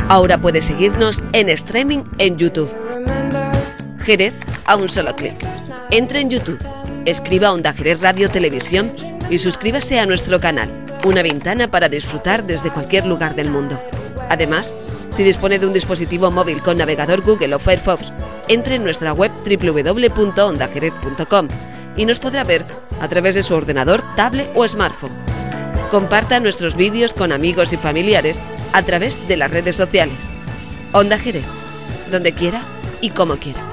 Ahora puede seguirnos en streaming en YouTube. Jerez a un solo clic. Entre en YouTube, escriba Onda Jerez Radio Televisión y suscríbase a nuestro canal. Una ventana para disfrutar desde cualquier lugar del mundo. Además, si dispone de un dispositivo móvil con navegador Google o Firefox, entre en nuestra web www.ondajerez.com y nos podrá ver a través de su ordenador, tablet o smartphone. Comparta nuestros vídeos con amigos y familiares a través de las redes sociales. Onda Jerez, donde quiera y como quiera.